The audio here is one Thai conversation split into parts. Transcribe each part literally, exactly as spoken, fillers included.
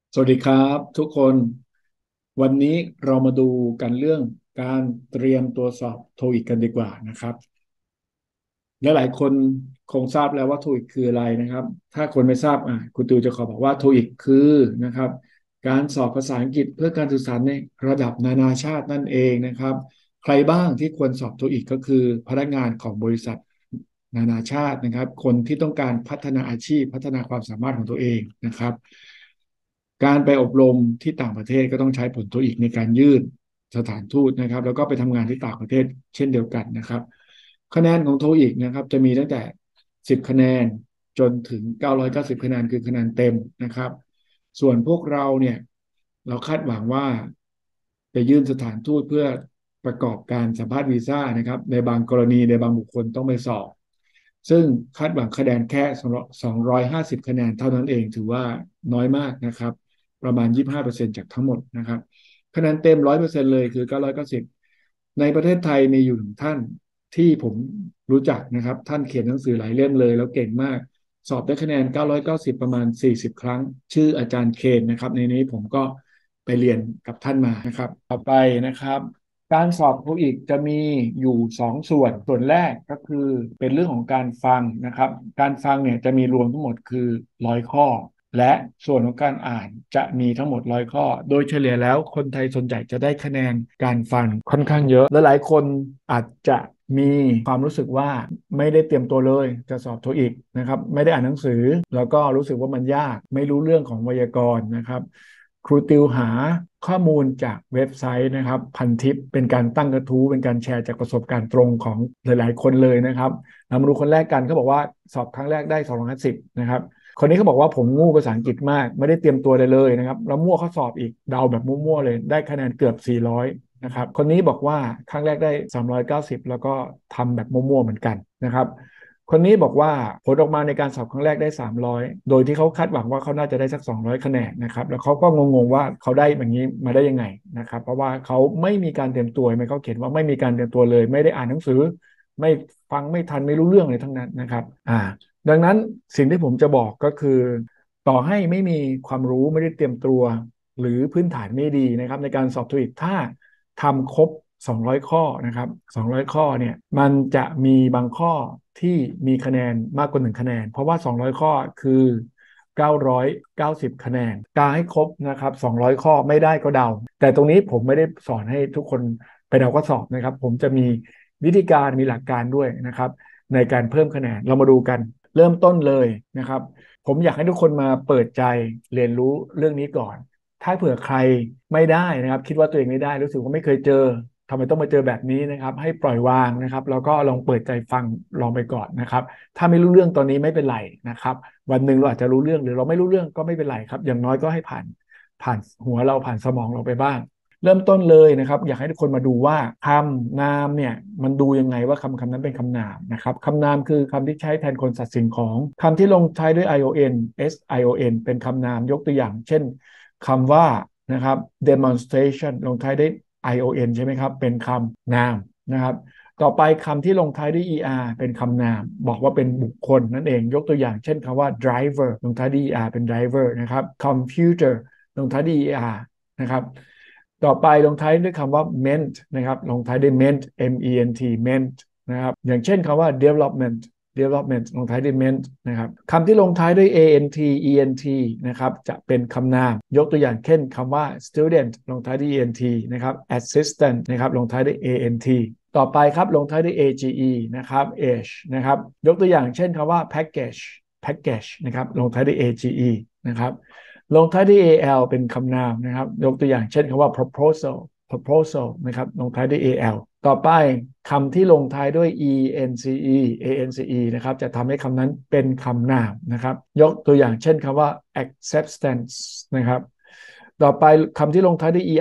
สวัสดีครับทุกคนวันนี้เรามาดูกันเรื่องการเตรียมตัวสอบโทอีกกันดีกว่านะครับและหลายคนคงทราบแล้วว่าโทอีกคืออะไรนะครับถ้าคนไม่ทราบอ่ะคุณติวจะขอบอกว่าโทอีกคือนะครับการสอบภาษาอังกฤษเพื่อการสื่อสารในระดับนานาชาตินั่นเองนะครับใครบ้างที่ควรสอบโทอีกก็คือพนักงานของบริษัทนานาชาตินะครับคนที่ต้องการพัฒนาอาชีพพัฒนาความสามารถของตัวเองนะครับ การไปอบรมที่ต่างประเทศก็ต้องใช้ผลโทอีกในการยื่นสถานทูตนะครับแล้วก็ไปทำงานที่ต่างประเทศเช่นเดียวกันนะครับคะแนนของโทอีกนะครับจะมีตั้งแต่สิบคะแนนจนถึงเก้าร้อยเก้าสิบคะแนนคือคะแนนเต็มนะครับส่วนพวกเราเนี่ยเราคาดหวังว่าจะยื่นสถานทูตเพื่อประกอบการสัมภาษณ์วีซ่านะครับในบางกรณีในบางบุคคลต้องไปสอบซึ่งคาดหวังคะแนนแค่สองร้อยห้าสิบคะแนนเท่านั้นเองถือว่าน้อยมากนะครับ ประมาณยี่สิบห้าเปอร์เซ็นต์จากทั้งหมดนะครับคะแนนเต็มร้อยเปอร์เซ็นต์เลยคือเก้าร้อยเก้าสิบในประเทศไทยมีอยู่หนึ่งท่านที่ผมรู้จักนะครับท่านเขียนหนังสือหลายเล่มเลยแล้วเก่งมากสอบได้คะแนนเก้าร้อยเก้าสิบประมาณสี่สิบครั้งชื่ออาจารย์เคนนะครับในนี้ผมก็ไปเรียนกับท่านมานะครับต่อไปนะครับการสอบครูอีกจะมีอยู่สองส่วนส่วนแรกก็คือเป็นเรื่องของการฟังนะครับการฟังเนี่ยจะมีรวมทั้งหมดคือร้อยข้อ และส่วนของการอ่านจะมีทั้งหมดร้อยข้อ โดยเฉลี่ยแล้วคนไทยส่วนใหญ่จะได้คะแนนการฟังค่อนข้างเยอะและหลายคนอาจจะมีความรู้สึกว่าไม่ได้เตรียมตัวเลยจะสอบโทอีกนะครับไม่ได้อ่านหนังสือแล้วก็รู้สึกว่ามันยากไม่รู้เรื่องของไวยากรณ์นะครับครูติวหาข้อมูลจากเว็บไซต์นะครับพันทิปเป็นการตั้งกระทู้เป็นการแชร์จากประสบการณ์ตรงของหลายๆคนเลยนะครับเรามาดูคนแรกกันเขาบอกว่าสอบครั้งแรกได้สองร้อยห้าสิบนะครับ คนนี้เขาบอกว่าผมงูภาษาอังกฤษมากไม่ได้เตรียมตัวเลยเลยนะครับแล้วมั่วข้อสอบอีกเดาแบบมั่วๆเลยได้คะแนนเกือบสี่ร้อยนะครับคนนี้บอกว่าครั้งแรกได้สามร้อยเก้าสิบแล้วก็ทำแบบมั่วๆเหมือนกันนะครับคนนี้บอกว่าผลออกมาในการสอบครั้งแรกได้สามร้อยโดยที่เขาคาดหวังว่าเขาน่าจะได้สักสองร้อยคะแนนนะครับแล้วเขาก็งงๆว่าเขาได้แบบนี้มาได้ยังไงนะครับเพราะว่าเขาไม่มีการเตรียมตัวไหมเขาเขียนว่าไม่มีการเตรียมตัวเลยไม่ได้อ่านหนังสือไม่ฟังไม่ทันไม่รู้เรื่องเลยทั้งนั้นนะครับอ่า ดังนั้นสิ่งที่ผมจะบอกก็คือต่อให้ไม่มีความรู้ไม่ได้เตรียมตัวหรือพื้นฐานไม่ดีนะครับในการสอบโทอีกถ้าทำครบสองร้อยข้อนะครับสองร้อยข้อเนี่ยมันจะมีบางข้อที่มีคะแนนมากกว่าหนึ่งคะแนนเพราะว่าสองร้อยข้อคือเก้าร้อยเก้าสิบคะแนนกาให้ครบนะครับสองร้อยข้อไม่ได้ก็เดาแต่ตรงนี้ผมไม่ได้สอนให้ทุกคนไปเดาข้อสอบนะครับผมจะมีวิธีการมีหลักการด้วยนะครับในการเพิ่มคะแนนเรามาดูกัน เริ่มต้นเลยนะครับผมอยากให้ทุกคนมาเปิดใจเรียนรู้เรื่องนี้ก่อนถ้าเผื่อใครไม่ได้นะครับคิดว่าตัวเองไม่ได้รู้สึกว่าไม่เคยเจอทำไมต้องมาเจอแบบนี้นะครับให้ปล่อยวางนะครับแล้วก็ลองเปิดใจฟังลองไปก่อนนะครับถ้าไม่รู้เรื่องตอนนี้ไม่เป็นไรนะครับวันหนึ่งเราอาจจะรู้เรื่องหรือเราไม่รู้เรื่องก็ไม่เป็นไรครับอย่างน้อยก็ให้ผ่านผ่านหัวเราผ่านสมองเราไปบ้าง เริ่มต้นเลยนะครับอยากให้ทุกคนมาดูว่าคำนามเนี่ยมันดูยังไงว่าคำคำนั้นเป็นคำนามนะครับคำนามคือคำที่ใช้แทนคนสัตว์สิ่งของคำที่ลงท้ายด้วย ion sion เป็นคำนามยกตัวอย่างเช่นคำว่านะครับ demonstration ลงท้ายด้วย ion ใช่ไหมครับเป็นคำนามนะครับต่อไปคำที่ลงท้ายด้วย er เป็นคำนามบอกว่าเป็นบุคคลนั่นเองยกตัวอย่างเช่นคำว่า driver ลงท้ายด้วย er เป็น driver นะครับ computer ลงท้ายด้วย er นะครับต่อไปลงท้ายด้วยคำว่า ment นะครับลงท้ายด้วย ment m e n t ment นะครับอย่างเช่นคำว่า development development ลงท้ายด้วย ment นะครับคำที่ลงท้ายด้วย ant ent นะครับจะเป็นคำนามยกตัวอย่างเช่นคำว่า student ลงท้ายด้วย ent นะครับ assistant นะครับลงท้ายด้วย ant ต่อไปครับลงท้ายด้วย age นะครับ age นะครับยกตัวอย่างเช่นคำว่า package package นะครับลงท้ายด้วย age นะครับลงท้ายด้วย al เป็นคำนามนะครับยกตัวอย่างเช่นคำว่า proposal proposal นะครับลงท้ายด้วย al ต่อไปคำที่ลงท้ายด้วย ence ance นะครับจะทำให้คำนั้นเป็นคำนามนะครับยกตัวอย่างเช่นคำว่า acceptance นะครับต่อไปคำที่ลงท้ายด้วย ery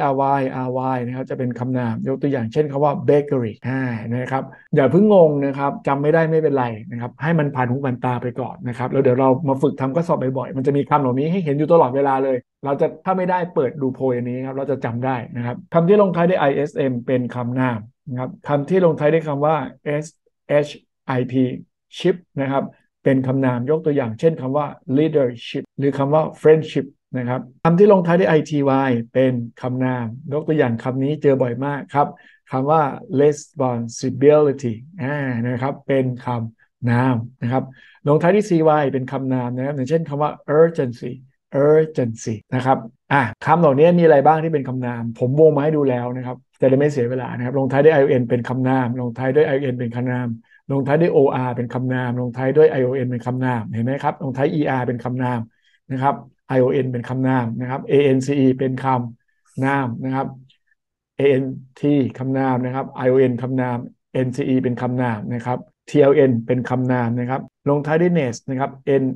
ry นะครับจะเป็นคำนามยกตัวอย่างเช่นคำว่า bakery อ่านะครับอย่าเพิ่งงงนะครับจำไม่ได้ไม่เป็นไรนะครับให้มันผ่านหูผ่านตาไปก่อนนะครับแล้วเดี๋ยวเรามาฝึกทำข้อสอบบ่อยๆมันจะมีคำเหล่านี้ให้เห็นอยู่ตลอดเวลาเลยเราจะถ้าไม่ได้เปิดดูโพยอันนี้ครับเราจะจำได้นะครับคำที่ลงท้ายด้วย ism เป็นคำนามนะครับคำที่ลงท้ายด้วยคำว่า ship ship นะครับเป็นคำนามยกตัวอย่างเช่นคำว่า leadership หรือคำว่า friendship นะครับคำที่ลงท้ายด้วย ity เป็นคำนามยกตัวอย่างคำนี้เจอบ่อยมากครับคำว่า responsibility อ่านะครับเป็นคำนามนะครับลงท้ายด้วย cy เป็นคำนามนะครับอย่างเช่นคำว่า urgency urgency นะครับอ่ะคำเหล่านี้มีอะไรบ้างที่เป็นคำนามผมวงมาให้ดูแล้วนะครับจะได้ไม่เสียเวลานะครับลงท้ายด้วย ion เป็นคำนามลงท้ายด้วย ion เป็นคำนามลงท้ายด้วย or เป็นคำนามลงท้ายด้วย ion เป็นคำนามเห็นไหมครับลงท้าย er เป็นคำนามนะครับ ion เป็นคำนามนะครับ ance เป็นคำนามนะครับ ant คำนามนะครับ ion คำนาม nce เป็นคำนามนะครับ tln เป็นคำนามนะครับลงท้ายด้วย nest นะครับ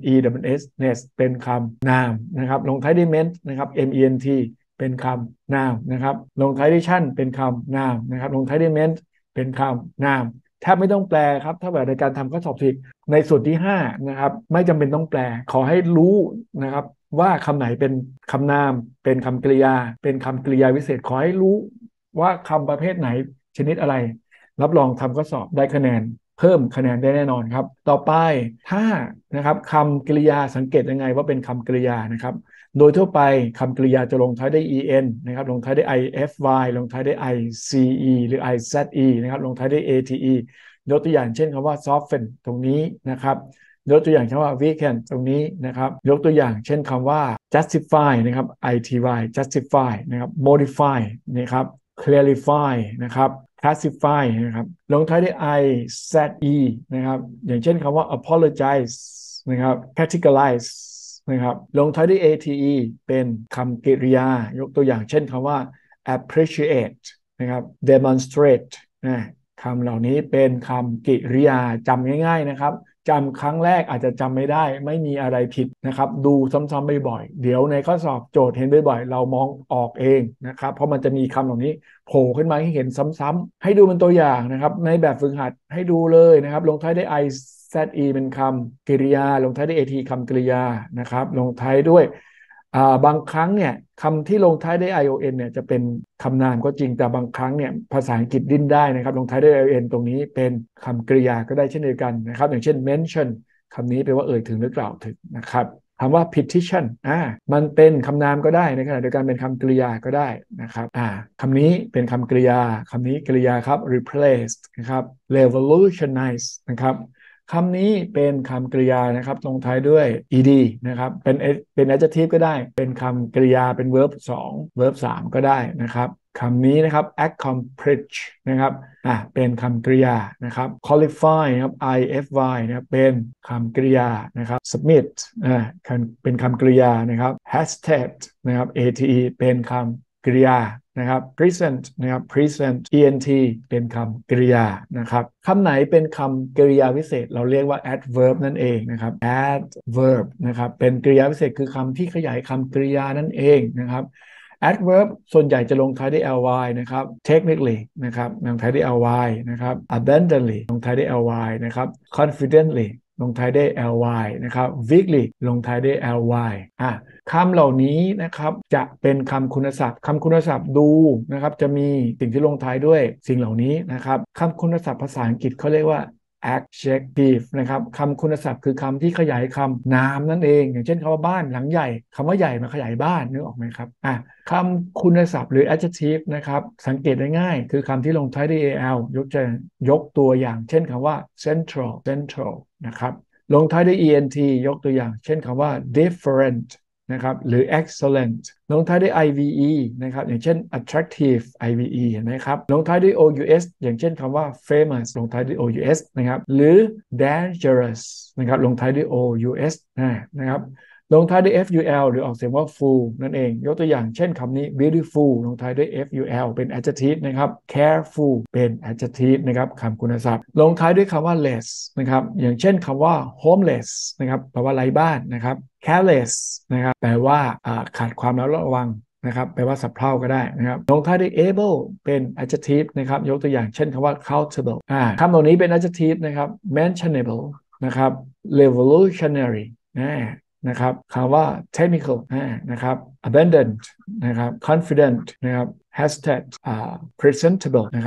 nes nest เป็นคำนามนะครับลงท้ายด้วย ment นะครับ ment เป็นคำนามนะครับลงท้ายด้วยชั่นเป็นคำนามนะครับลงท้ายด้วย ment เป็นคำนามแทบไม่ต้องแปลครับถ้าแบบในการทำข้อสอบทิกในส่วนที่ห้านะครับไม่จำเป็นต้องแปลขอให้รู้นะครับว่าคำไหนเป็นคำนามเป็นคำกริยาเป็นคำกริยาวิเศษขอให้รู้ว่าคำประเภทไหนชนิดอะไรรับรองทำข้อสอบได้คะแนนเพิ่มคะแนนได้แน่นอนครับต่อไปถ้านะครับคำกริยาสังเกตยังไงว่าเป็นคำกริยานะครับโดยทั่วไปคำกริยาจะลงท้ายด้วย en นะครับลงท้ายด้วย ify ลงท้ายด้วย ice หรือ ize นะครับลงท้ายด้วย ate ยกตัวอย่างเช่นคำว่า soften ตรงนี้นะครับยกตัวอย่างเช่นว่า weekend ตรงนี้นะครับยกตัวอย่างเช่นคำว่า justify นะครับ ity justify นะครับ modify นะครับ clarify นะครับ classify นะครับลงท้ายด้วย i z e นะครับอย่างเช่นคำว่า apologize นะครับ categorize นะครับลงท้ายด้วย ate เป็นคำกริยายกตัวอย่างเช่นคำว่า appreciate นะครับ demonstrate นะคำเหล่านี้เป็นคำกริยาจำง่ายๆนะครับจำครั้งแรกอาจจะจำไม่ได้ไม่มีอะไรผิดนะครับดูซ้ำๆบ่อยๆเดี๋ยวในข้อสอบโจทย์เห็นบ่อยๆเรามองออกเองนะครับเพราะมันจะมีคำเหล่านี้โผล่ขึ้นมาให้เห็นซ้ำๆให้ดูเป็นตัวอย่างนะครับในแบบฝึกหัดให้ดูเลยนะครับลงท้ายด้วย i z e เป็นคำกริยาลงท้ายด้วย at คำกริยานะครับลงท้ายด้วยบางครั้งเนี่ยคำที่ลงท้ายด้วย ion เนี่ยจะเป็นคำนามก็จริงแต่บางครั้งเนี่ยภาษาอังกฤษดิ้นได้นะครับลงท้ายด้วย ion ตรงนี้เป็นคำกริยาก็ได้เช่นเดียวกันนะครับอย่างเช่น mention คำนี้แปลว่าเอ่ยถึงหรือกล่าวถึงนะครับคำว่า petition อ่ามันเป็นคำนามก็ได้ในขณะเดียวกันเป็นคำกริยาก็ได้นะครับอ่าคำนี้เป็นคำกริยาคำนี้กริยาครับ replace นะครับ revolutionize นะครับคำนี้เป็นคำกริยานะครับลงท้ายด้วย ed นะครับเป็นเป็น adjective ก็ได้เป็นคำกริยาเป็น verb สอง verb สามก็ได้นะครับคำนี้นะครับ accomplish นะครับอ่ะเป็นคำกริยานะครับ qualify นะครับ ify นะครับเป็นคำกริยานะครับ submit อ่าเป็นคำกริยานะครับ hashtag นะครับ ate เป็นคำกริยานะครับ present นะครับ present ent เป็นคำกริยานะครับคำไหนเป็นคำกริยาวิเศษเราเรียกว่า adverb นั่นเองนะครับ adverb นะครับเป็นกริยาวิเศษคือคำที่ขยายคำกริยานั่นเองนะครับ adverb ส่วนใหญ่จะลงท้ายด้วย ly นะครับ technically นะครับลงท้ายด้วย ly นะครับ abundantly ลงท้ายด้วย ly นะครับ confidently ลงท้ายด้วย ly นะครับ weakly ลงท้ายด้วย ly อ่ะคำเหล่านี้นะครับจะเป็นคำคุณศัพท์คำคุณศัพท์ดูนะครับจะมีสิ่งที่ลงท้ายด้วยสิ่งเหล่านี้นะครับคำคุณศัพท์ภาษาอังกฤษเขาเรียกว่า adjective นะครับคำคุณศัพท์คือคำที่ขยายคำนามนั่นเองอย่างเช่นคำว่าบ้านหลังใหญ่คำว่าใหญ่มาขยายบ้านนึกออกไหมครับอ่ะคำคุณศัพท์หรือ adjective นะครับสังเกตได้ง่ายคือคำที่ลงท้ายด้วย al ยกจะยกตัวอย่างเช่นคำว่า central central นะครับลงท้ายด้วย ent ยกตัวอย่างเช่นคำว่า different นะครับหรือ excellent ลงท้ายด้วย ive นะครับอย่างเช่น attractive ive เห็นไหมครับลงท้ายด้วย ous อย่างเช่นคำว่า famous ลงท้ายด้วย ous นะครับหรือ dangerous นะครับลงท้ายด้วย ous นะครับลงท้ายด้วย ful หรือออกเสียงว่า full นั่นเองยกตัวอย่างเช่นคำนี้ beautiful ลงท้ายด้วย ful เป็น adjective นะครับ careful เป็น adjective นะครับคำคุณศัพท์ลงท้ายด้วยคำว่า less นะครับอย่างเช่นคำว่า homeless นะครับแปลว่าไร้บ้านนะครับ careless นะครับแปลว่าขาดความระวังนะครับแปลว่าสับเพร่าก็ได้นะครับลงท้ายด้วย able เป็น adjective นะครับยกตัวอย่างเช่นคำว่า countable อ่าคำเหล่านี้เป็น adjective นะครับ mentionable นะครับ revolutionary นะนะครับคำว่า technical นะครับ abundant นะครับ confident นะครับ hashtag presentable นะครับ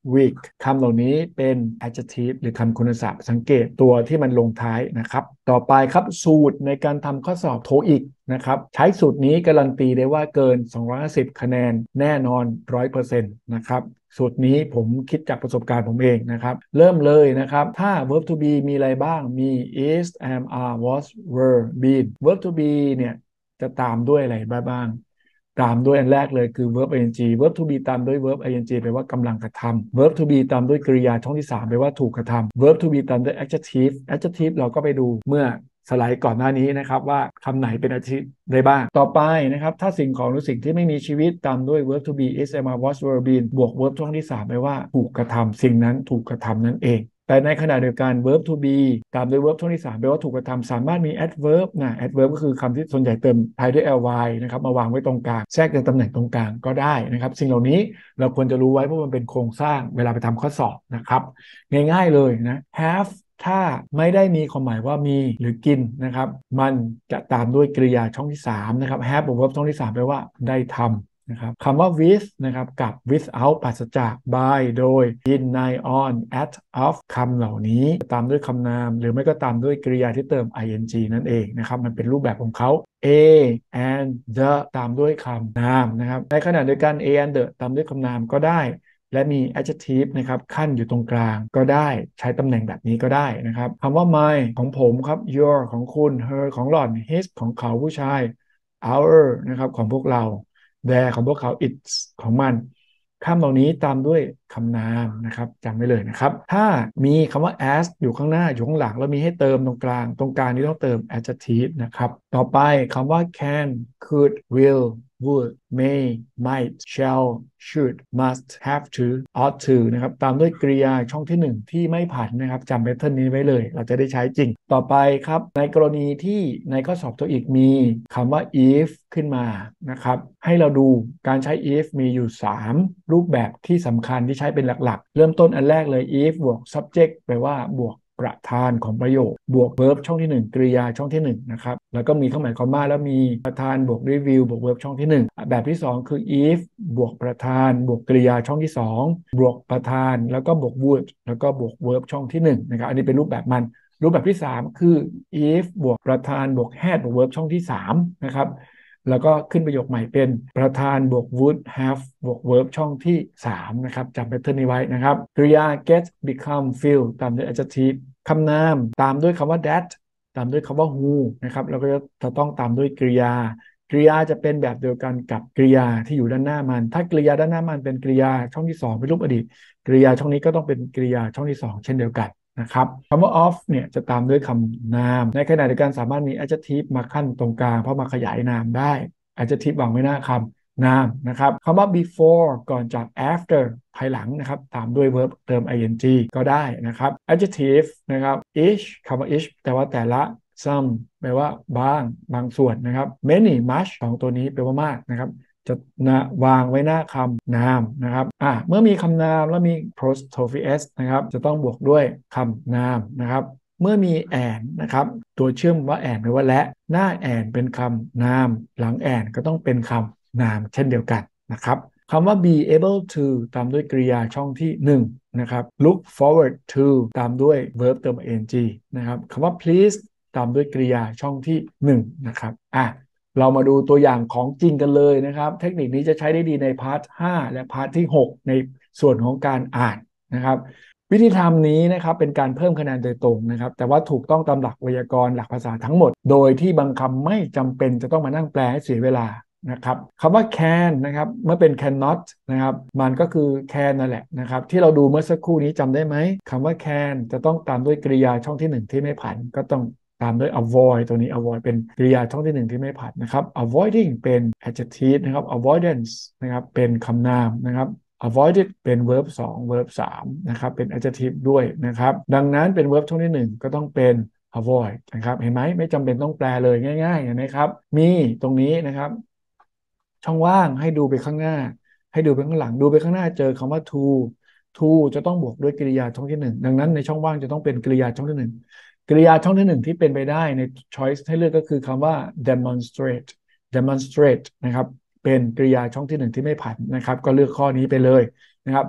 weak คำเหล่านี้เป็น adjective หรือคำคุณศัพท์สังเกตตัวที่มันลงท้ายนะครับต่อไปครับสูตรในการทำข้อสอบโทอีกนะครับใช้สูตรนี้การันตีได้ว่าเกินสองร้อยห้าสิบคะแนนแน่นอน ร้อยเปอร์เซ็นต์ นะครับสูตรนี้ผมคิดจากประสบการณ์ผมเองนะครับเริ่มเลยนะครับถ้า verb to be มีอะไรบ้างมี is am are was were been verb to be เนี่ยจะตามด้วยอะไรบ้างตามด้วยอันแรกเลยคือ verb ing verb to be ตามด้วย verb ing แปลว่ากำลังกระทำ verb to be ตามด้วยกริยาช่องที่สามแปลว่าถูกกระทำ verb to be ตามด้วย adjective adjective เราก็ไปดูเมื่อสไลด์ก่อนหน้านี้นะครับว่าคำไหนเป็น adjective ได้บ้างต่อไปนะครับถ้าสิ่งของหรือสิ่งที่ไม่มีชีวิตตามด้วย verb to be is am are was were been บวก verb ช่องที่สามแปลว่าถูกกระทำสิ่งนั้นถูกกระทำนั่นเองแต่ในขณะเดียวกัน verb to be ตามด้วย verb ช่องที่สามแปลว่าถูกกระทำสามารถมี adverb นะ adverb ก็คือคำที่ส่วนใหญ่เติมท้ายด้วย ly นะครับมาวางไว้ตรงกลางแทรกในตำแหน่งตรงกลางก็ได้นะครับสิ่งเหล่านี้เราควรจะรู้ไว้เพราะมันเป็นโครงสร้างเวลาไปทำข้อสอบนะครับง่ายๆเลยนะ have ถ้าไม่ได้มีความหมายว่ามีหรือกินนะครับมันจะตามด้วยกริยาช่องที่สามนะครับ have บวก verb ช่องที่สามแปลว่าได้ทำนะครับคำว่า with นะครับกับ without ปราศจาก by โดย in ใน on at of คำเหล่านี้ตามด้วยคำนามหรือไม่ก็ตามด้วยกริยาที่เติม ing นั่นเองนะครับมันเป็นรูปแบบของเขา a and the ตามด้วยคำนามนะครับในขณะเดียวกัน a and the ตามด้วยคำนามก็ได้และมี adjective นะครับขั้นอยู่ตรงกลางก็ได้ใช้ตำแหน่งแบบนี้ก็ได้นะครับคำว่า my ของผมครับ your ของคุณ her ของหล่อน his ของเขาผู้ชาย our นะครับของพวกเรา their ของพวกเขา its ของมันคำเหล่านี้ตามด้วยคำนามนะครับจำไว้เลยนะครับถ้ามีคำว่า as อยู่ข้างหน้าอยู่ข้างหลังแล้วมีให้เติมตรงกลางตรงกลางนี้ต้องเติม adjective นะครับต่อไปคำว่า can could will would may might shall should must have to ought to นะครับตามด้วยกริยาช่องที่หนึ่งที่ไม่ผันนะครับจำแพทเทิร์นนี้ไว้เลยเราจะได้ใช้จริงต่อไปครับในกรณีที่ในข้อสอบตัวอีกมีคำว่า if ขึ้นมานะครับให้เราดูการใช้ if มีอยู่สามรูปแบบที่สำคัญที่ใช้เป็นหลักๆเริ่มต้นอันแรกเลย if บวก subject แปลว่าบวกประธานของประโยคบวก verb ช่องที่หนึ่งกริยาช่องที่หนึ่งนะครับแล้วก็มีเครื่องหมายคอมมาแล้วมีประธานบวก review บวก verb ช่องที่หนึ่งแบบที่สองคือ if บวกประธานบวกกริยาช่องที่สองบวกประธานแล้วก็บวก would แล้วก็บวก verb ช่องที่หนึ่งนะครับอันนี้เป็นรูปแบบมันรูปแบบที่สามคือ if บวกประธานบวก had บวก verb ช่องที่สามนะครับแล้วก็ขึ้นประโยคใหม่เป็นประธานบวก would have บวก verb ช่องที่สามนะครับจำแพทเทิร์นนี้ไว้นะครับกริยา get become feel ตามด้วย adjective คำนามตามด้วยคำว่า that ตามด้วยคำว่า who นะครับแล้วก็จะต้องตามด้วยกริยากริยาจะเป็นแบบเดียวกันกับกริยาที่อยู่ด้านหน้ามันถ้ากริยาด้านหน้ามันเป็นกริยาช่องที่สองเป็นรูปอดีตกริยาช่องนี้ก็ต้องเป็นกริยาช่องที่สองเช่นเดียวกันนะครับคำว่า of เนี่ยจะตามด้วยคำนามในขณะเดียวกันสามารถมี adjective มาขั้นตรงกลางเพราะมาขยายนามได้ adjective วางไว้หน้าคำนามนะครับคำว่า before ก่อนจาก after ภายหลังนะครับตามด้วย verb เติม ing ก็ได้นะครับ adjective นะครับ each คำว่า each แต่ว่าแต่ละ some แปลว่าบางบางส่วนนะครับ many much สองตัวนี้แปลว่ามากนะครับจะนะวางไว้หน้าคำนามนะครับอ่ะเมื่อมีคำนามแล้วมี apostrophe s นะครับจะต้องบวกด้วยคำนามนะครับเมื่อมี and นะครับตัวเชื่อมว่า and แปลว่าและหน้า and เป็นคำนามหลัง and ก็ต้องเป็นคำนามเช่นเดียวกันนะครับคำว่า be able to ตามด้วยกริยาช่องที่หนึ่งนะครับ look forward to ตามด้วย verb เติม ing นะครับคำว่า please ตามด้วยกริยาช่องที่หนึ่งนะครับอ่ะเรามาดูตัวอย่างของจริงกันเลยนะครับเทคนิคนี้จะใช้ได้ดีในพาร์ทห้าและพาร์ทที่หกในส่วนของการอ่านนะครับวิธีทำนี้นะครับเป็นการเพิ่มคะแนนโดยตรงนะครับแต่ว่าถูกต้องตามหลักไวยากรณ์หลักภาษาทั้งหมดโดยที่บางคำไม่จำเป็นจะต้องมานั่งแปลให้เสียเวลานะครับคำว่า can นะครับเมื่อเป็น cannot นะครับมันก็คือ can นั่นแหละนะครับที่เราดูเมื่อสักครู่นี้จำได้ไหมคำว่า can จะต้องตามด้วยกริยาช่องที่หนึ่งที่ไม่ผันก็ต้องตามด้วย avoid ตัวนี้ avoid เป็นกริยาช่องที่หนึ่งที่ไม่ผันนะครับ avoiding เป็น adjective นะครับ avoidance นะครับเป็นคำนามนะครับ avoided เป็น verb สอง verb สามนะครับเป็น adjective ด้วยนะครับดังนั้นเป็น verb ช่องที่หนึ่งก็ต้องเป็น avoid นะครับเห็นไหมไม่จำเป็นต้องแปลเลยง่ายๆเห็นไหมครับมีตรงนี้นะครับช่องว่างให้ดูไปข้างหน้าให้ดูไปข้างหลังดูไปข้างหน้าเจอคำว่า to to จะต้องบวกด้วยกริยาช่องที่หนึ่งดังนั้นในช่องว่างจะต้องเป็นกริยาช่องที่หนึ่งกริยาช่องที่หนึ่งที่เป็นไปได้ใน choice ให้เลือกก็คือคำว่า demonstrate demonstrate นะครับเป็นกริยาช่องที่หนึ่งที่ไม่ผันนะครับก็เลือกข้อนี้ไปเลยนะครับ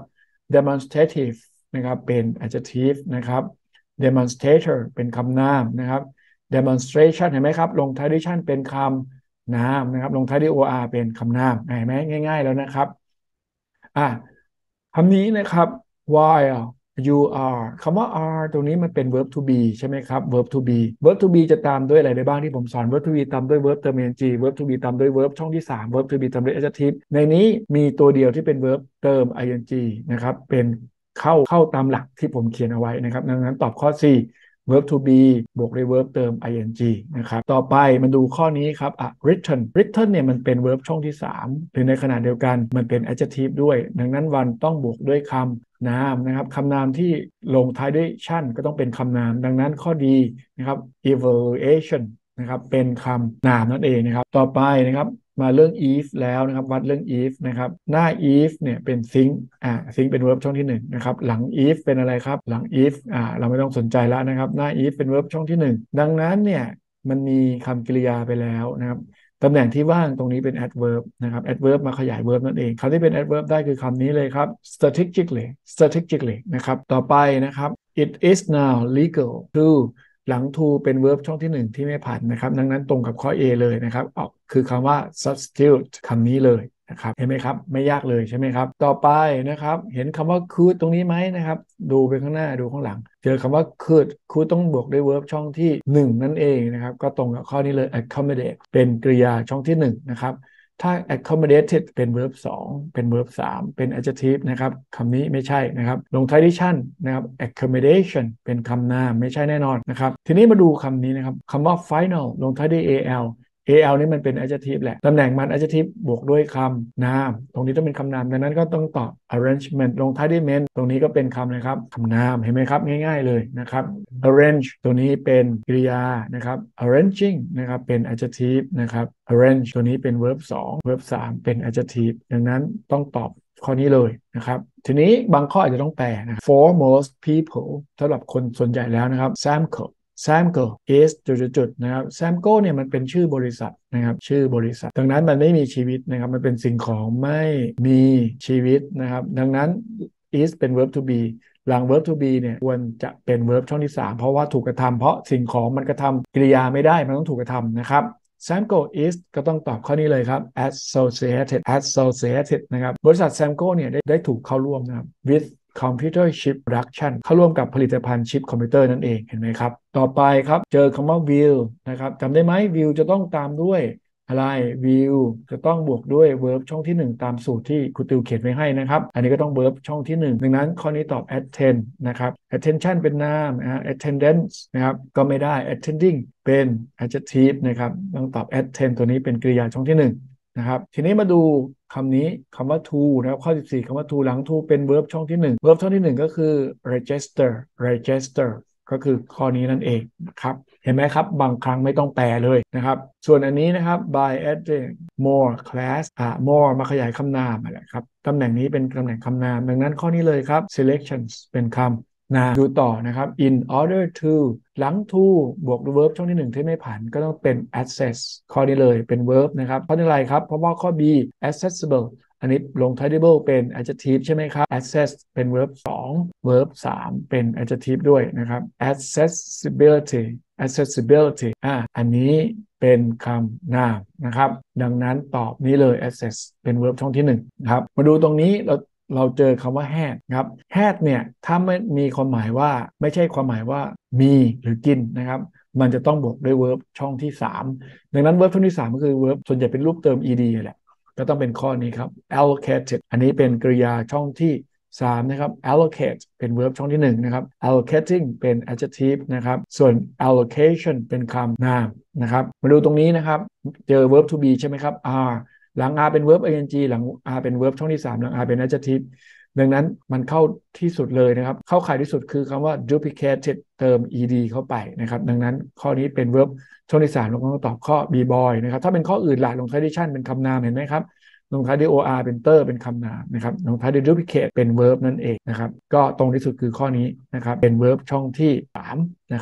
demonstrative นะครับเป็น adjective นะครับ demonstrator เป็นคำนามนะครับ demonstration เห็นไหมครับลงท้ายด้วย tion เป็นคำนามนะครับลงท้ายด้วย or เป็นคำนามเห็นไหมง่ายๆแล้วนะครับอ่ะคำนี้นะครับ while you are คำว่า are ตรงนี้มันเป็น verb to be ใช่ไหมครับ verb to be verb to be จะตามด้วยอะไรได้บ้างที่ผมสอน verb to be ตามด้วย verb เติม ing verb to be ตามด้วย verb ช่องที่สาม verb to be ตามด้วย adjective ในนี้มีตัวเดียวที่เป็น verb เติม ing นะครับเป็นเข้าเข้าตามหลักที่ผมเขียนเอาไว้นะครับดังนั้นตอบข้อ สี่verb to be บวกด้วย verb เติม ing นะครับต่อไปมาดูข้อนี้ครับอ่ะ written written เนี่ยมันเป็น verb ช่องที่สามหรือในขณะเดียวกันมันเป็น adjective ด้วยดังนั้นวันต้องบวกด้วยคำนามนะครับคำนามที่ลงท้ายด้วย tion ก็ต้องเป็นคำนามดังนั้นข้อดีนะครับ evaluation นะครับเป็นคำนามนั่นเองนะครับต่อไปนะครับมาเรื่อง if แล้วนะครับวัดเรื่อง if นะครับหน้า if เนี่ยเป็น think อ่า think เป็น verb ช่องที่หนึ่งนะครับหลัง if เป็นอะไรครับหลัง if อ่าเราไม่ต้องสนใจแล้วนะครับหน้า if เป็น verb ช่องที่หนึ่งดังนั้นเนี่ยมันมีคำกริยาไปแล้วนะครับตำแหน่งที่ว่างตรงนี้เป็น adverb นะครับ adverb มาขยาย verb นั่นเองคำที่เป็น adverb ได้คือคำนี้เลยครับ strategically strategically นะครับต่อไปนะครับ it is now legal to หลัง to เป็น verb ช่องที่หนึ่งที่ไม่ผันนะครับดังนั้นตรงกับข้อ A เลยนะครับออกคือคำว่า substitute คำนี้เลยนะครับเห็นไหมครับไม่ยากเลยใช่ไหมครับต่อไปนะครับเห็นคำว่า could ตรงนี้ไหมนะครับดูไปข้างหน้าดูข้างหลังเจอคำว่า could could ต้องบวกด้วย verb ช่องที่หนึ่งนั่นเองนะครับก็ตรงกับข้อนี้เลย accommodate เป็นกริยาช่องที่หนึ่งนะครับถ้า accommodated เป็น verb สองเป็น verb สามเป็น adjective นะครับคำนี้ไม่ใช่นะครับลงท้ายด้วย tion นะครับ accommodation เป็นคำนามไม่ใช่แน่นอนนะครับทีนี้มาดูคำนี้นะครับคำว่า final ลงท้ายด้วย al al นี่มันเป็น adjective แหละตำแหน่งมัน adjective บวกด้วยคำนามตรงนี้ต้องเป็นคำนามดังนั้นก็ต้องตอบ arrangement ลงท้ายด้วย ment ตรงนี้ก็เป็นคำนะครับคำนามเห็นไหมครับง่ายๆเลยนะครับ arrange ตัวนี้เป็นกริยานะครับ arranging นะครับเป็น adjective นะครับ arrange ตัวนี้เป็น verb สอง verb สามเป็น adjective ดังนั้นต้องตอบข้อนี้เลยนะครับทีนี้บางข้ออาจจะต้องแปลนะ for most people สำหรับคนส่วนใหญ่แล้วนะครับ Samco Samco is จุดๆๆนะครับ Samco เนี่ยมันเป็นชื่อบริษัทนะครับชื่อบริษัทดังนั้นมันไม่มีชีวิตนะครับมันเป็นสิ่งของไม่มีชีวิตนะครับดังนั้น is เป็น verb to be หลัง verb to be เนี่ยควรจะเป็น verb ช่องที่สามเพราะว่าถูกกระทำเพราะสิ่งของมันกระทำกริยาไม่ได้มันต้องถูกกระทำนะครับ Samco is ก็ต้องตอบข้อนี้เลยครับ associated associated นะครับบริษัท Samco เนี่ยได้ได้ถูกเข้าร่วมนะครับ with Computer Chip Production เข้าร่วมกับผลิตภัณฑ์ชิปคอมพิวเตอร์นั่นเองเห็นไหมครับต่อไปครับเจอคำว่า will นะครับจำได้ไหม will จะต้องตามด้วยอะไร will จะต้องบวกด้วย verb ช่องที่หนึ่งตามสูตรที่ครูติวเขียนไว้ให้นะครับอันนี้ก็ต้อง verb ช่องที่หนึ่งดังนั้นข้อนี้ตอบ attend นะครับ attention เป็นนามนะ attendance นะครับก็ไม่ได้ attending เป็น adjective นะครับต้องตอบ attend ตัวนี้เป็นกริยาช่องที่หนึ่งนะครับทีนี้มาดูคำนี้คำว่า to นะครับข้อสิบสี่คำว่า to หลัง to เป็น verb ช่องที่หนึ่ง verb ช่องที่หนึ่งก็คือ register register ก็คือข้อนี้นั่นเองนะครับเห็นไหมครับบางครั้งไม่ต้องแปลเลยนะครับส่วนอันนี้นะครับ by adding more class อ่า more มาขยายคำนามอะไรครับตำแหน่งนี้เป็นตำแหน่งคำนามดังนั้นข้อนี้เลยครับ selections เป็นคำนะดูต่อนะครับ in order to หลัง to บวก verb ช่องที่หนึ่งที่ไม่ผ่านก็ต้องเป็น access ข้อนี้เลยเป็น verb นะครับเพราะอะไรครับเพราะว่าข้อ B accessible อันนี้ลง title เป็น adjective ใช่ไหมครับ access เป็น verb สอง verb สามเป็น adjective ด้วยนะครับ accessibility accessibility อ่าอันนี้เป็นคำนามนะครับดังนั้นตอบนี้เลย access เป็น verb ช่องที่หนึ่งนะครับมาดูตรงนี้เราเราเจอคำว่า had ครับ had เนี่ยถ้าไม่มีความหมายว่าไม่ใช่ความหมายว่ามีหรือกินนะครับมันจะต้องบวกด้วย verb ช่องที่สามดังนั้น verb ช่องที่สามก็คือ verb ส่วนใหญ่เป็นรูปเติม ed แหละก็ต้องเป็นข้อนี้ครับ allocated อันนี้เป็นกริยาช่องที่สามนะครับ allocate เป็น verb ช่องที่หนึ่งนะครับ allocating เป็น adjective นะครับส่วน allocation เป็นคำนามนะครับมาดูตรงนี้นะครับเจอ verb to be ใช่ไหมครับ are หลัง r เป็น verb ing หลัง r เป็น verb ช่องที่สามหลัง r เป็น adjective ดังนั้นมันเข้าที่สุดเลยนะครับเข้าข่ายที่สุดคือคำว่า duplicated เติม ed เข้าไปนะครับดังนั้นข้อนี้เป็น verb ช่องที่สามเราก็ต้องตอบข้อ b boy นะครับถ้าเป็นข้ออื่นล่ะลงท้ายด้วย tion เป็นคำนามเห็นไหมครับลงท้ายด้วย or เป็น ter เป็นคำนามนะครับลงท้ายด้วย duplicate เป็น verb นั่นเองนะครับก็ตรงที่สุดคือข้อนี้นะครับเป็น verb ช่องที่สามนะครับ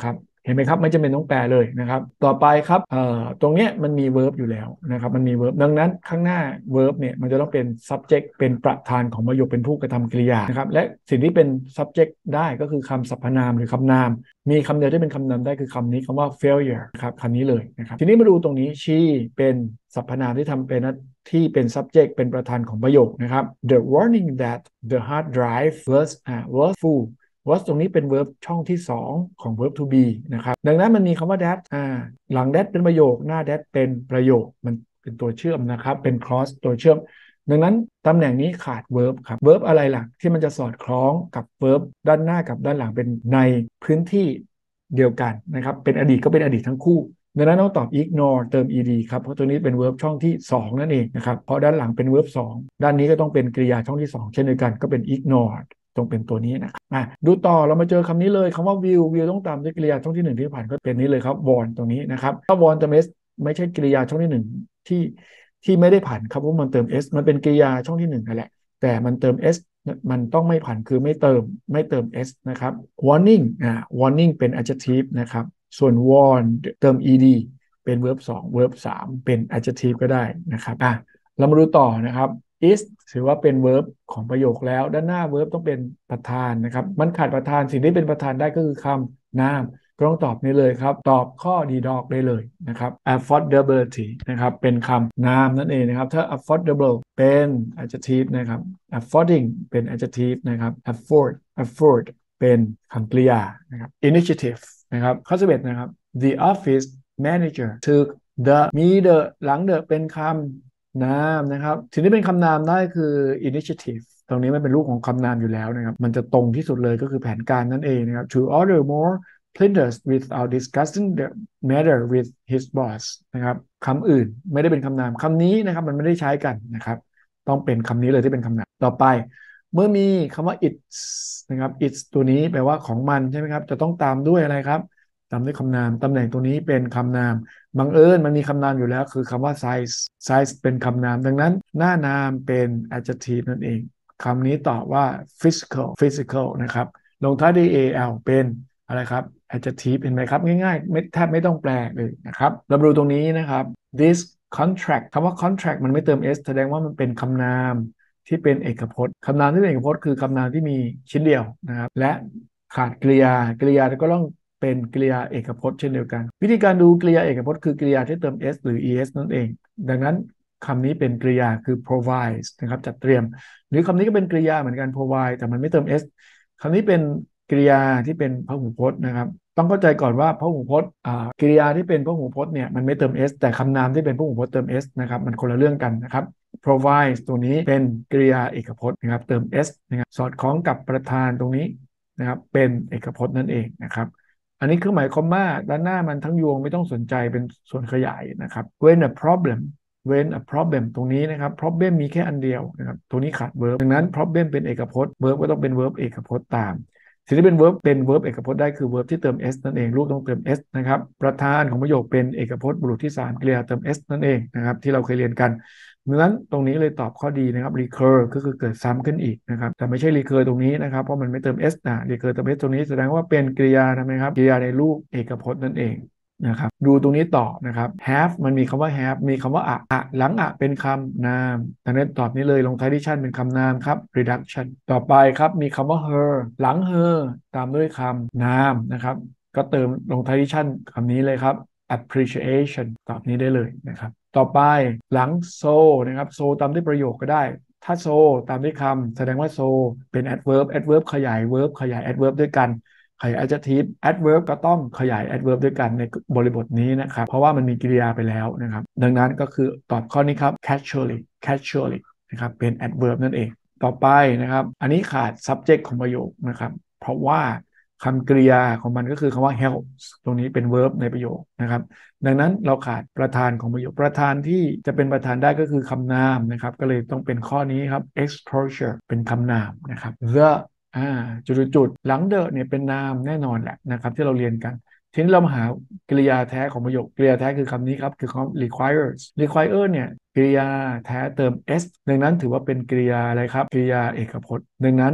เห็นไหมครับไม่จำเป็นต้องแปลเลยนะครับต่อไปครับเอ่อตรงเนี้ยมันมี verb อยู่แล้วนะครับมันมี verb ดังนั้นข้างหน้า verb เนี่ยมันจะต้องเป็น subject เป็นประธานของประโยคเป็นผู้กระทำกริยานะครับและสิ่งที่เป็น subject ได้ก็คือคำสรรพนามหรือคำนามมีคำเดียวที่เป็นคำนามได้คือคำนี้คำว่า failure ครับคำนี้เลยนะครับทีนี้มาดูตรงนี้ she เป็นสรรพนามที่ทำเป็นที่เป็น subject เป็นประธานของประโยคนะครับ the warning that the hard drive was uh, was full was ตรงนี้เป็น verb ช่องที่สองของ verb to be นะครับดังนั้นมันมีคำว่า that อ่าหลัง that เป็นประโยคหน้า that เป็นประโยคมันเป็นตัวเชื่อมนะครับเป็น cross ตัวเชื่อมดังนั้นตำแหน่งนี้ขาด verb ครับ verb อะไรล่ะที่มันจะสอดคล้องกับ verb ด้านหน้ากับด้านหลังเป็นในพื้นที่เดียวกันนะครับเป็นอดีตก็เป็นอดีตทั้งคู่ดังนั้นต้องตอบ ignore เติม ed ครับเพราะตัวนี้เป็น verb ช่องที่สองนั่นเองนะครับเพราะด้านหลังเป็น verb สองด้านนี้ก็ต้องเป็นกริยาช่องที่สองเช่นเดียวกันก็เป็น ignore ตรงเป็นตัวนี้นะครับอ่ะดูต่อเรามาเจอคำนี้เลยคำว่า will will ต้องตามด้วยกริยาช่องที่หนึ่งที่ผ่านก็เป็นนี้เลยครับ warn ตรงนี้นะครับถ้า warn เติม s ไม่ใช่กริยาช่องที่หนึ่งที่ที่ไม่ได้ผ่านครับเพราะมันเติม s มันเป็นกริยาช่องที่หนึ่งนั่นแหละแต่มันเติม s มันต้องไม่ผ่านคือไม่เติมไม่เติม s นะครับ warning อ่า warning เป็น adjective นะครับส่วน warn เติม ed เป็น verb สอง verb สามเป็น adjective ก็ได้นะครับอ่ะเรามาดูต่อนะครับ is ถือว่าเป็น verb ของประโยคแล้วด้านหน้า verb ต้องเป็นประธานนะครับมันขาดประธานสิ่งที่เป็นประธานได้ก็คือคำนามก็ต้องตอบนี้เลยครับตอบข้อดีดอกได้เลยนะครับ affordability นะครับเป็นคำนามนั่นเองนะครับถ้า affordable เป็น adjective นะครับ affording เป็น adjective นะครับ afford afford เป็นคำกริยานะครับ initiative นะครับข้อสิบเอ็ดนะครับ the office manager took the มี the หลัง the เป็นคำนามนะครับสิ่งที่เป็นคำนามได้คือ initiative ตรงนี้มันเป็นรูปของคำนามอยู่แล้วนะครับมันจะตรงที่สุดเลยก็คือแผนการนั่นเองนะครับ to order more printers without discussing the matter with his boss นะครับคำอื่นไม่ได้เป็นคำนามคำนี้นะครับมันไม่ได้ใช้กันนะครับต้องเป็นคำนี้เลยที่เป็นคำนามต่อไปเมื่อมีคำว่า it's นะครับ it's ตัวนี้แปลว่าของมันใช่ไหมครับจะต้องตามด้วยอะไรครับตามด้วยคำนามตำแหน่งตัวนี้เป็นคำนามบังเอิญมันมีคำนามอยู่แล้วคือคำว่า size size เป็นคำนามดังนั้นหน้านามเป็น adjective นั่นเองคำนี้ตอบว่า physical physical นะครับลงท้ายด้วย al เป็นอะไรครับ adjective เห็นไหมครับง่ายๆไม่แทบไม่ต้องแปลเลยนะครับเราดูตรงนี้นะครับ this contract คำว่า contract มันไม่เติม s แสดงว่ามันเป็นคำนามที่เป็นเอกพจน์คำนามที่เป็นเอกพจน์คือคำนามที่มีชิ้นเดียวนะครับและขาดกริยากริยาก็ต้องเป็นกริยาเอกพจน์เช่นเดียวกันวิธีการดูกริยาเอกพจน์คือกริยาที่เติม s หรือ es นั่นเองดังนั้นคำนี้เป็นกริยาคือ provide นะครับจัดเตรียมหรือคำนี้ก็เป็นกริยาเหมือนกัน provide แต่มันไม่เติม s คำนี้เป็นกริยาที่เป็นพหูพจน์นะครับต้องเข้าใจก่อนว่าพหูพจน์อ่ากริยาที่เป็นพหูพจน์เนี่ยมันไม่เติม s แต่คำนามที่เป็นพหูพจน์เติม s นะครับมันคนละเรื่องกันนะครับ provide ตัวนี้เป็นกริยาเอกพจน์นะครับเติม s นะครับสอดคล้องกับประธานตรงนี้นะครับเป็นเอกพจน์นั่นเองนะครับอันนี้คือหมายความว่าด้านหน้ามันทั้งยวงไม่ต้องสนใจเป็นส่วนขยายนะครับ when a problem when a problem ตรงนี้นะครับ problem มีแค่อันเดียวนะครับตัวนี้ขาด verb ดังนั้น problem เป็นเอกพจน์ verb ก็ต้องเป็น verb เอกพจน์ตามสิ่งที่เป็น verb เป็น verb เอกพจน์ได้คือ verb ที่เติม s นั่นเองรูปต้องเติม s นะครับประธานของประโยคเป็นเอกพจน์บุรุษที่สามกริยาเติม s นั่นเองนะครับที่เราเคยเรียนกันดังนั้นตรงนี้เลยตอบข้อดีนะครับ recur ก็คือเกิดซ้ำขึ้นอีกนะครับแต่ไม่ใช่ recur ตรงนี้นะครับเพราะมันไม่เติม s นะ recur เติม s ตรงนี้แสดงว่าเป็นกริยาทำไมครับกริยาในรูปเอกพจน์นั่นเองนะครับดูตรงนี้ต่อนะครับ have มันมีคำว่า have มีคำว่าอะอะหลังอะเป็นคำนามดังนั้นตอบนี้เลยลงท้ายดิชั่นเป็นคำนามครับ reduction ต่อไปครับมีคำว่า her หลัง her ตามด้วยคำนามนะครับก็เติมลงท้ายดิชั่นคำนี้เลยครับ appreciation ตอบนี้ได้เลยนะครับต่อไปหลัง so นะครับ so ตามด้วยประโยคก็ได้ถ้า so ตามด้วยคำแสดงว่า so เป็น adverb adverb ขยาย verb ขยาย adverb ด้วยกันขยาย adjective adverb ก็ต้องขยาย adverb ด้วยกันในบริบทนี้นะครับเพราะว่ามันมีกริยาไปแล้วนะครับดังนั้นก็คือตอบข้อนี้ครับ casually casually นะครับเป็น adverb นั่นเองต่อไปนะครับอันนี้ขาด subject ของประโยคนะครับเพราะว่าคำกริยาของมันก็คือคำว่า helps ตรงนี้เป็น verb ในประโยคนะครับดังนั้นเราขาดประธานของประโยคประธานที่จะเป็นประธานได้ก็คือคำนามนะครับก็เลยต้องเป็นข้อนี้ครับ exposure เป็นคำนามนะครับ the อ่าจุดๆหลัง the เนี่ยเป็นนามแน่นอนแหละนะครับที่เราเรียนกันทีนี้เรามาหากริยาแท้ของประโยคกริยาแท้คือคำนี้ครับคือคำ requires require เนี่ยกริยาแท้เติม s ดังนั้นถือว่าเป็นกริยาอะไรครับกริยาเอกพจน์ดังนั้น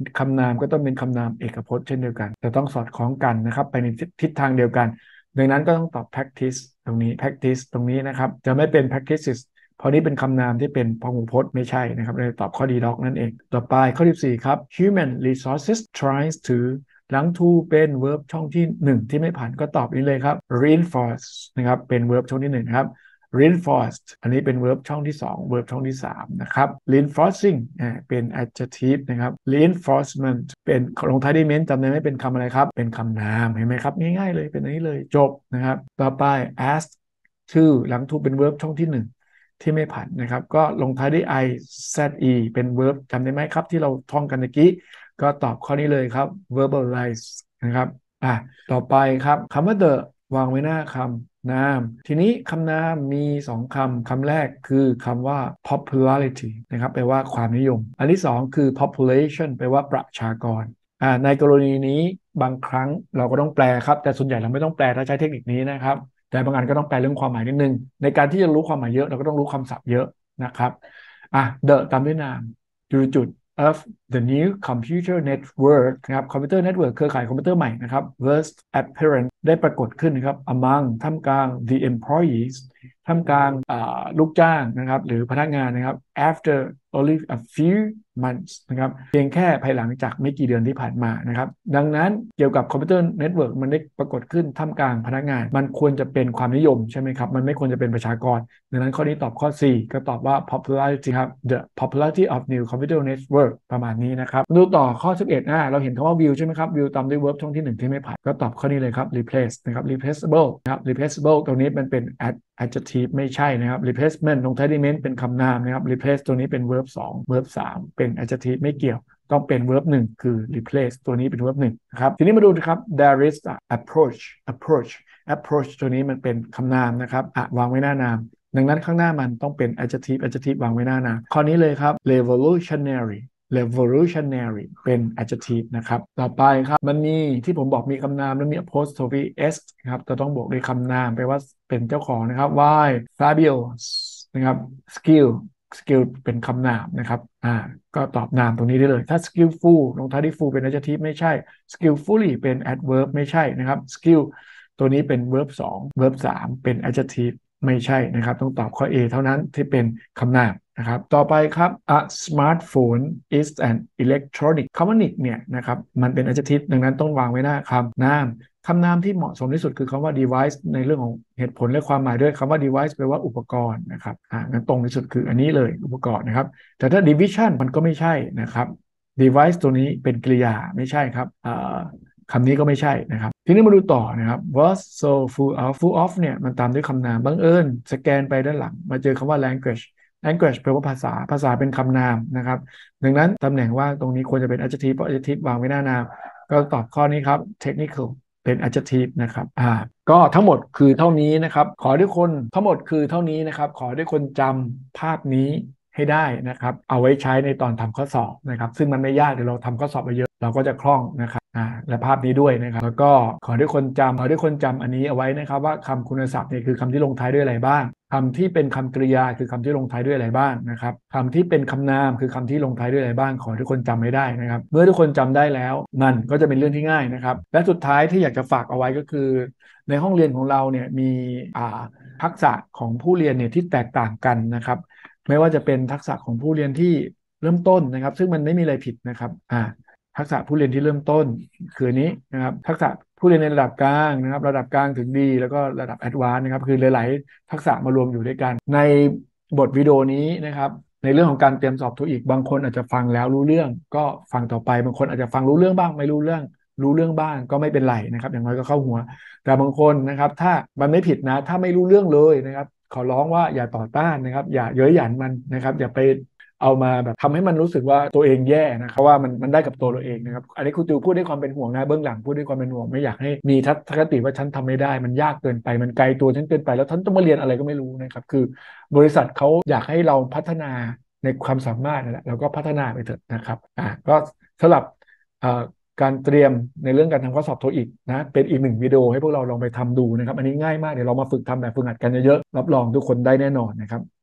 คำนามก็ต้องเป็นคำนามเอกพจน์เช่นเดียวกันจะต้องสอดคล้องกันนะครับไปในทิศทางเดียวกันดังนั้นก็ต้องตอบ practice ตรงนี้ practice ตรงนี้นะครับจะไม่เป็น practices เพราะนี้เป็นคำนามที่เป็นพหูพจน์ไม่ใช่นะครับเลยตอบข้อดีด็อกนั่นเองต่อไปข้อที่สี่ครับ human resources tries to หลัง to เป็น verb ช่องที่หนึ่งที่ไม่ผ่านก็ตอบนี้เลยครับ reinforce นะครับเป็น verb ช่องที่หนึ่งครับ reinforced อันนี้เป็น verb ช่องที่สอง verb ช่องที่สามนะครับ reinforcing อ่าเป็น adjective นะครับ reinforcement เป็นลงท้ายด้วย ment จำได้ไหมเป็นคำอะไรครับเป็นคำนามเห็นไหมครับง่ายๆเลยเป็นอันนี้เลยจบนะครับต่อไป asked to หลัง to เป็น verb ช่องที่หนึ่งที่ไม่ผ่านนะครับก็ลงท้ายด้วย i z e เป็น verb จำได้ไหมครับที่เราท่องกันเมื่อกี้ก็ตอบข้อนี้เลยครับ verbalize นะครับอ่ะต่อไปครับคำว่า the วางไว้หน้าคำนามทีนี้คำนามมีสองคำคำแรกคือคำว่า popularity นะครับแปลว่าความนิยมอันที่สองคือ population แปลว่าประชากรอ่าในกรณีนี้บางครั้งเราก็ต้องแปลครับแต่ส่วนใหญ่เราไม่ต้องแปลถ้าใช้เทคนิคนี้นะครับแต่บางอันก็ต้องแปลเรื่องความหมายนิดนึงในการที่จะรู้ความหมายเยอะเราก็ต้องรู้คำศัพท์เยอะนะครับอ่ะ the ตามด้วยนามจุด of the new computer network นะครับ computer network เครือข่ายคอมพิวเตอร์ใหม่นะครับ first apparent ได้ปรากฏขึ้นนะครับ among ท่ามกลาง the employees ท่ามกลางลูกจ้างนะครับหรือพนักงานนะครับ after only a few months นะครับเพียงแค่ภายหลังจากไม่กี่เดือนที่ผ่านมานะครับดังนั้นเกี่ยวกับคอมพิวเตอร์เน็ตเวิร์กมันได้ปรากฏขึ้นท่ามกลางพนักงานมันควรจะเป็นความนิยมใช่ไหมครับมันไม่ควรจะเป็นประชากรดังนั้นข้อนี้ตอบข้อ สี่ ก็ตอบว่า popularity ครับ the popularity of new computer network ประมาณนี้นะครับดูต่อข้อ สิบเอ็ดอ่าเราเห็นคำว่า will ใช่ไหมครับ will ตามด้วย verb ช่องที่หนึ่งที่ไม่ผ่านก็ตอบข้อนี้เลยครับ replace นะครับ replaceable นะครับ replaceable ตรงนี้มันเป็น adjective ไม่ใช่นะครับ replacement ลงท้ายด้วย ment เป็นคำนามนะครับ replace ตัวนี้เป็น verb สอง verb สามเป็น adjective ไม่เกี่ยวต้องเป็น verb หนึ่งคือ replace ตัวนี้เป็น verb หนึ่งนะครับทีนี้มาดูนะครับ there is a approach approach approach ตัวนี้มันเป็นคำนามนะครับอ่ะวางไว้หน้านามดังนั้นข้างหน้ามันต้องเป็น adjective adjective วางไว้หน้านามข้อนี้เลยครับ revolutionary revolutionary เป็น adjective นะครับต่อไปครับมันมีที่ผมบอกมีคำนามแล้วมี apostrophe s นะครับจะต้องบวกด้วยคำนามแปลว่าเป็นเจ้าของนะครับ why fabulous นะครับ skill skill เป็นคำนามนะครับอ่าก็ตอบนามตรงนี้ได้เลยถ้า skillful ลงท้ายด้วย full เป็น adjective ไม่ใช่ skillfully เป็น adverb ไม่ใช่นะครับ skill ตัวนี้เป็น verb สอง verb สามเป็น adjective ไม่ใช่นะครับต้องตอบข้อ A เท่านั้นที่เป็นคำนามนะครับต่อไปครับ a smartphone is an electronic คำว่า nick เนี่ยนะครับมันเป็น adjective ดังนั้นต้องวางไว้หน้าคำนามคำนามที่เหมาะสมที่สุดคือคำว่า device ในเรื่องของเหตุผลและความหมายด้วยคำว่า device แปลว่าอุปกรณ์นะครับอ่างั้นตรงที่สุดคืออันนี้เลยอุปกรณ์นะครับแต่ถ้า division มันก็ไม่ใช่นะครับ device ตัวนี้เป็นกริยาไม่ใช่ครับอ่าคำนี้ก็ไม่ใช่นะครับทีนี้มาดูต่อนะครับ was so full of full of เนี่ยมันตามด้วยคำนามบังเอิญสแกนไปด้านหลังมาเจอคำว่า language language แปลว่าภาษาภาษาเป็นคำนามนะครับดังนั้นตำแหน่งว่างตรงนี้ควรจะเป็น adjective เพราะ adjective วางไว้หน้านามก็ตอบข้อนี้ครับ technical เป็น adjective นะครับอ่าก็ทั้งหมดคือเท่านี้นะครับขอให้ทุกคนทั้งหมดคือเท่านี้นะครับขอให้ทุกคนจำภาพนี้ให้ได้นะครับเอาไว้ใช้ในตอนทำข้อสอบนะครับซึ่งมันไม่ยากเดี๋ยวเราทำข้อสอบไปเยอะเราก็จะคล่องนะครับอ่าและภาพนี้ด้วยนะครับแล้วก็ขอให้ทุกคนจำขอให้ทุกคนจำอันนี้เอาไว้นะครับว่าคำคุณศัพท์เนี่ยคือคำที่ลงท้ายด้วยอะไรบ้างคำที่เป็นคำกริยาคือคำที่ลงท้ายด้วยอะไรบ้างนะครับคำที่เป็นคำนามคือคำที่ลงท้ายด้วยอะไรบ้างขอให้ทุกคนจำไม่ได้นะครับเมื่อทุกคนจำได้แล้วมันก็จะเป็นเรื่องที่ง่ายนะครับและสุดท้ายที่อยากจะฝากเอาไว้ก็คือในห้องเรียนของเราเนี่ยมีอ่าทักษะของผู้เรียนเนี่ยที่แตกต่างกันนะครับไม่ว่าจะเป็นทักษะของผู้เรียนที่เริ่มต้นนะครับซึ่งมันไม่มีอะไรผิดนะครับอ่าทักษะผู้เรียนที่เริ่มต้นคือนี้นะครับทักษะผู้เรียนในระดับกลางนะครับระดับกลางถึงดีแล้วก็ระดับแอดวานซ์นะครับคือหลายๆทักษะมารวมอยู่ด้วยกันในบทวิดีโอนี้นะครับในเรื่องของการเตรียมสอบโทอีกบางคนอาจจะฟังแล้วรู้เรื่องก็ฟังต่อไปบางคนอาจจะฟังรู้เรื่องบ้างไม่รู้เรื่องรู้เรื่องบ้างก็ไม่เป็นไรนะครับอย่างน้อยก็เข้าหัวแต่บางคนนะครับถ้ามันไม่ผิดนะถ้าไม่รู้เรื่องเลยนะครับขอร้องว่าอย่าต่อต้านนะครับอย่าเย้ยหยันมันนะครับอย่าไปเอามาแบบทำให้มันรู้สึกว่าตัวเองแย่นะครับว่ามันมันได้กับตัวเราเองนะครับอันนี้ครูติวพูดด้วยความเป็นห่วงนะเบื้องหลังพูดด้วยความเป็นห่วงไม่อยากให้มีทัศนคติว่าฉันทำไม่ได้มันยากเกินไปมันไกลตัวฉันเกินไปแล้วฉันต้องมาเรียนอะไรก็ไม่รู้นะครับคือบริษัทเขาอยากให้เราพัฒนาในความสามารถนั่นแหละเราก็พัฒนาไปเถอะนะครับอ่าก็สำหรับอ่าการเตรียมในเรื่องการทำข้อสอบโทอีกนะเป็นอีกหนึ่งวิดีโอให้พวกเราลองไปทำดูนะครับอันนี้ง่ายมากเดี๋ยวเรามาฝึกทำแบบฝึกหัดกันเยอะๆรับรองทุกคนได้แน่นอนนะครับ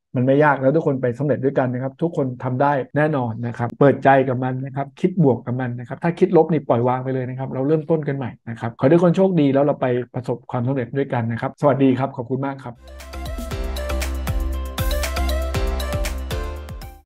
มันไม่ยากแล้วทุกคนไปสำเร็จด้วยกันนะครับทุกคนทำได้แน่นอนนะครับเปิดใจกับมันนะครับคิดบวกกับมันนะครับถ้าคิดลบนี่ปล่อยวางไปเลยนะครับเราเริ่มต้นกันใหม่นะครับขอให้ทุกคนโชคดีแล้วเราไปประสบความสำเร็จด้วยกันนะครับสวัสดีครับขอบคุณมากครับ